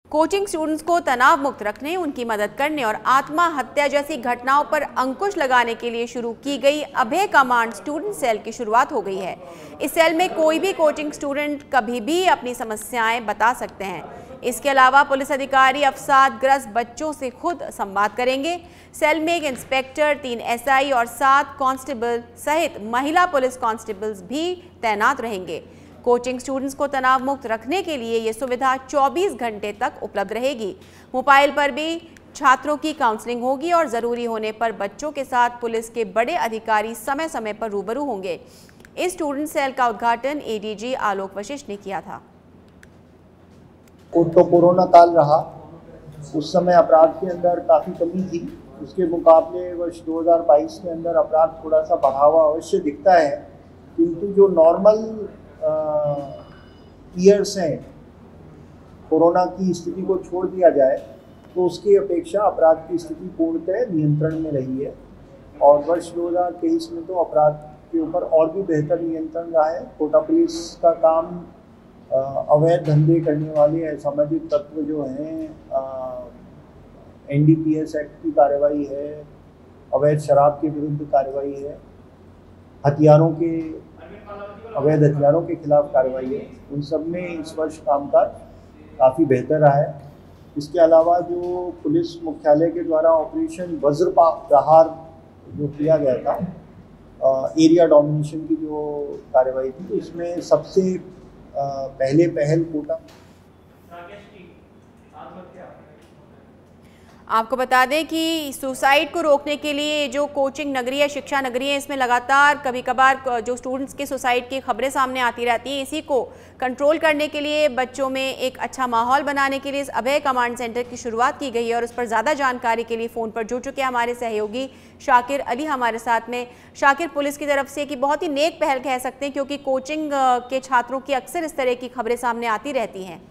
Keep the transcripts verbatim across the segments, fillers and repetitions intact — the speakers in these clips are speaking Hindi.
कोचिंग स्टूडेंट्स को तनाव मुक्त रखने, उनकी मदद करने और आत्महत्या जैसी घटनाओं पर अंकुश लगाने के लिए शुरू की गई अभय कमांड स्टूडेंट सेल की शुरुआत हो गई है। इस सेल में कोई भी कोचिंग स्टूडेंट कभी भी अपनी समस्याएं बता सकते हैं। इसके अलावा पुलिस अधिकारी अवसादग्रस्त बच्चों से खुद संवाद करेंगे। सेल में एक इंस्पेक्टर, तीन एसआई और सात कांस्टेबल सहित महिला पुलिस कांस्टेबल्स भी तैनात रहेंगे। कोचिंग स्टूडेंट्स को तनाव मुक्त रखने के लिए ये सुविधा चौबीस घंटे तक उपलब्ध रहेगी। मोबाइल पर भी छात्रों की काउंसलिंग होगी और जरूरी होने पर बच्चों के साथ पुलिस के बड़े अधिकारी समय समय पर रूबरू होंगे। इस स्टूडेंट सेल का उद्घाटन एडीजी आलोक वशिष्ठ ने किया था। तो कोरोना काल रहा, उस समय अपराध के अंदर काफ़ी कमी थी। उसके मुकाबले वर्ष दो हज़ार बाईस के अंदर अपराध थोड़ा सा बढ़ा हुआ अवश्य दिखता है, किंतु जो नॉर्मल ईयर्स हैं, कोरोना की स्थिति को छोड़ दिया जाए तो उसकी अपेक्षा अपराध की स्थिति पूर्णतः नियंत्रण में रही है। और वर्ष दो हज़ार तेईस में तो अपराध के ऊपर और भी बेहतर नियंत्रण रहा है। कोटा पुलिस का काम अवैध धंधे करने वाले असामाजिक तत्व जो हैं, एनडीपीएस एक्ट की कार्रवाई है, अवैध शराब के विरुद्ध कार्रवाई है, हथियारों के अवैध हथियारों के खिलाफ कार्रवाई है। उन सब में इस वर्ष कामकाज काफ़ी बेहतर रहा है। इसके अलावा जो पुलिस मुख्यालय के द्वारा ऑपरेशन वज्र प्रहार जो किया गया था, एरिया डोमिनेशन की जो कार्रवाई थी, तो इसमें सबसे पहले पहल कोटा। आपको बता दें कि सुसाइड को रोकने के लिए जो कोचिंग नगरी या शिक्षा नगरी है, इसमें लगातार कभी कभार जो स्टूडेंट्स के सुसाइड की खबरें सामने आती रहती हैं। इसी को कंट्रोल करने के लिए, बच्चों में एक अच्छा माहौल बनाने के लिए इस अभय कमांड सेंटर की शुरुआत की गई है। और उस पर ज़्यादा जानकारी के लिए फ़ोन पर जुड़ चुके हैं हमारे सहयोगी शाकिर अली हमारे साथ में। शाकिर, पुलिस की तरफ से कि बहुत ही नेक पहल कह सकते हैं, क्योंकि कोचिंग के छात्रों की अक्सर इस तरह की खबरें सामने आती रहती हैं।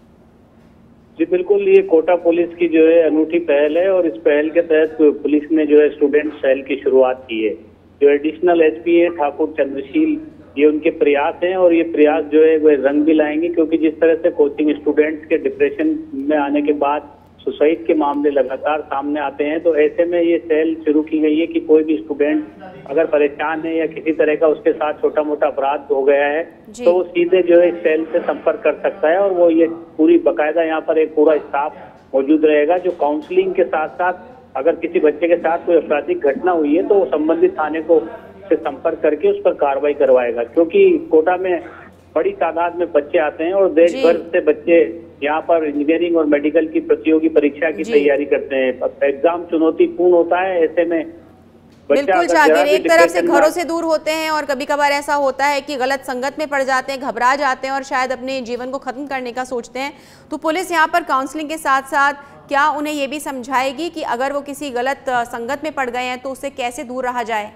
जी बिल्कुल, ये कोटा पुलिस की जो है अनूठी पहल है और इस पहल के तहत पुलिस ने जो है स्टूडेंट सेल की शुरुआत की है। जो एडिशनल एसपी है ठाकुर चंद्रशील, ये उनके प्रयास हैं और ये प्रयास जो है वह रंग भी लाएंगे, क्योंकि जिस तरह से कोचिंग स्टूडेंट्स के डिप्रेशन में आने के बाद सुसाइड के मामले लगातार सामने आते हैं, तो ऐसे में ये सेल शुरू की गई है कि कोई भी स्टूडेंट अगर परेशान है या किसी तरह का उसके साथ छोटा मोटा अपराध हो गया है तो वो सीधे जो है इस सेल से संपर्क कर सकता है। और वो ये पूरी बाकायदा यहाँ पर एक पूरा स्टाफ मौजूद रहेगा जो काउंसलिंग के साथ साथ अगर किसी बच्चे के साथ कोई आपराधिक घटना हुई है तो वो संबंधित थाने को से संपर्क करके उस पर कार्रवाई करवाएगा। क्योंकि कोटा में बड़ी तादाद में बच्चे आते हैं और देश भर से बच्चे यहाँ पर इंजीनियरिंग और मेडिकल की प्रतियोगी परीक्षा की तैयारी करते हैं। एग्जाम चुनौतीपूर्ण होता है, ऐसे में बिल्कुल शाकिर, एक तरफ से घरों से दूर होते हैं और कभी कभार ऐसा होता है कि गलत संगत में पड़ जाते हैं, घबरा जाते हैं और शायद अपने जीवन को खत्म करने का सोचते हैं। तो पुलिस यहाँ पर काउंसलिंग के साथ साथ क्या उन्हें ये भी समझाएगी कि अगर वो किसी गलत संगत में पड़ गए हैं तो उससे कैसे दूर रहा जाए?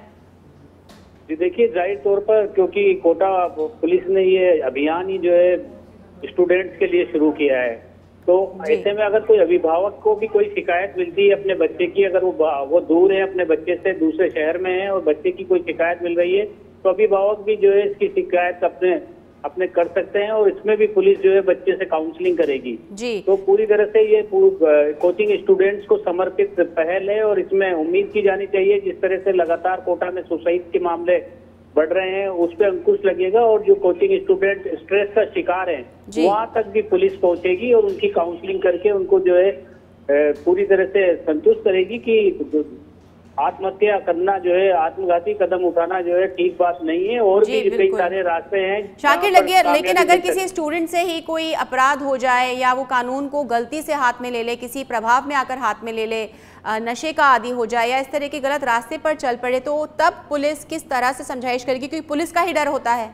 जी देखिए, जाहिर तौर पर क्योंकि कोटा पुलिस ने ये अभियान ही जो है स्टूडेंट्स के लिए शुरू किया है, तो ऐसे में अगर कोई अभिभावक को भी कोई शिकायत मिलती है अपने बच्चे की, अगर वो वो दूर है अपने बच्चे से, दूसरे शहर में है और बच्चे की कोई शिकायत मिल रही है, तो अभिभावक भी जो है इसकी शिकायत अपने अपने कर सकते हैं और इसमें भी पुलिस जो है बच्चे से काउंसलिंग करेगी। जी तो पूरी तरह से ये कोचिंग स्टूडेंट्स को समर्पित पहल है और इसमें उम्मीद की जानी चाहिए जिस तरह से लगातार कोटा में सुसाइड के मामले बढ़ रहे हैं उस पर अंकुश लगेगा और जो कोचिंग स्टूडेंट स्ट्रेस का शिकार हैं वहां तक भी पुलिस पहुंचेगी और उनकी काउंसलिंग करके उनको जो है पूरी तरह से संतुष्ट करेगी कि आत्महत्या करना जो है, आत्मघाती कदम उठाना जो है ठीक बात नहीं है और भी कई सारे रास्ते हैं। शाकिर लगे, लेकिन अगर किसी स्टूडेंट से ही कोई अपराध हो जाए या वो कानून को गलती से हाथ में ले ले, किसी प्रभाव में आकर हाथ में ले ले, नशे का आदी हो जाए या इस तरह के गलत रास्ते पर चल पड़े, तो तब पुलिस किस तरह से समझाइश करेगी? क्योंकि पुलिस का ही डर होता है।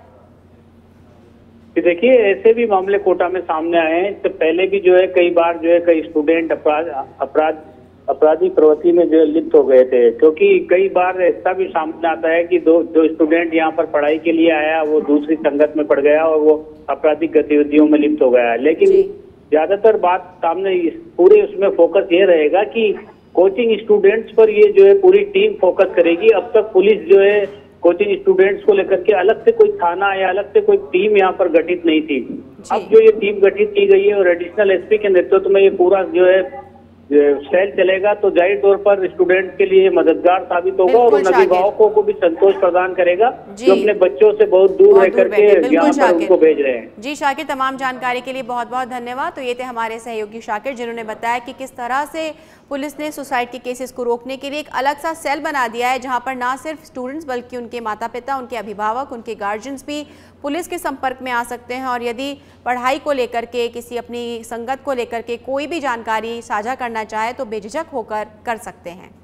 देखिए, ऐसे भी मामले कोटा में सामने आए हैं। तो पहले भी जो है कई बार जो है कई स्टूडेंट अपराध अपराध अपराधी प्रवृत्ति में जो लिप्त हो गए थे, क्योंकि कई बार ऐसा भी सामने आता है कि दो जो स्टूडेंट यहाँ पर पढ़ाई के लिए आया वो दूसरी संगत में पड़ गया और वो आपराधिक गतिविधियों में लिप्त हो गया। लेकिन ज्यादातर बात सामने पूरे उसमें फोकस ये रहेगा कि कोचिंग स्टूडेंट्स पर ये जो है पूरी टीम फोकस करेगी। अब तक पुलिस जो है कोचिंग स्टूडेंट्स को लेकर के अलग से कोई थाना या अलग से कोई टीम यहाँ पर गठित नहीं थी। अब जो ये टीम गठित की गई है और एडिशनल एसपी के नेतृत्व में ये पूरा जो है सेल चलेगा, तो जाहिर तौर पर स्टूडेंट के लिए मददगार साबित होगा और उन अभिभावकों को भी संतोष प्रदान करेगा जो अपने बच्चों से बहुत दूर रह करके यहाँ पर उनको भेज रहे हैं। जी शाकिर, तमाम जानकारी के लिए बहुत बहुत धन्यवाद। तो ये थे हमारे सहयोगी शाकिर, जिन्होंने बताया कि किस तरह से पुलिस ने सुसाइड के केसेस को रोकने के लिए एक अलग सा सेल बना दिया है, जहां पर ना सिर्फ स्टूडेंट्स बल्कि उनके माता पिता, उनके अभिभावक, उनके गार्जियंस भी पुलिस के संपर्क में आ सकते हैं और यदि पढ़ाई को लेकर के, किसी अपनी संगत को लेकर के कोई भी जानकारी साझा करना चाहे तो बेझिझक होकर कर सकते हैं।